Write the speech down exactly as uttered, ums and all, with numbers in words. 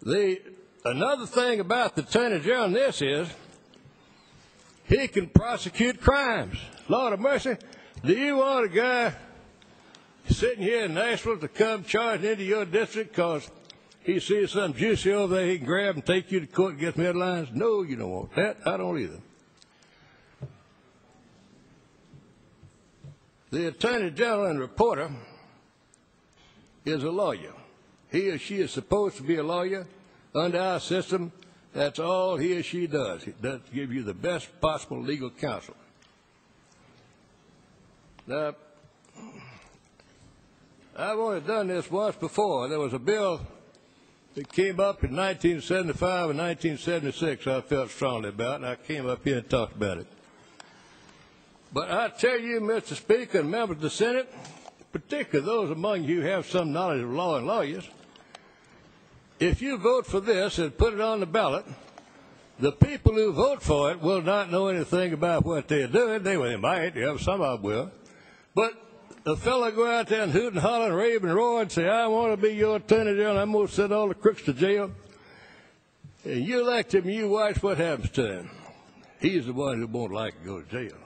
The, another thing about the Attorney General in this is he can prosecute crimes. Lord of mercy, do you want a guy sitting here in Nashville to come charging into your district because he sees something juicy over there he can grab and take you to court and get some headlines? No, you don't want that. I don't either. The Attorney General and reporter is a lawyer. He or she is supposed to be a lawyer. Under our system, that's all he or she does. It does give you the best possible legal counsel. Now, I've only done this once before. There was a bill that came up in nineteen seventy-five and nineteen seventy-six I felt strongly about, and I came up here and talked about it. But I tell you, Mister Speaker and members of the Senate, particularly those among you who have some knowledge of law and lawyers, if you vote for this and put it on the ballot, the people who vote for it will not know anything about what they're doing. They, well, they might, yeah, some of them will. But the fellow go out there and hoot and holler and rave and roar and say, I want to be your Attorney General, I'm going to send all the crooks to jail. And you elect him, and you watch what happens to him. He's the one who won't like to go to jail.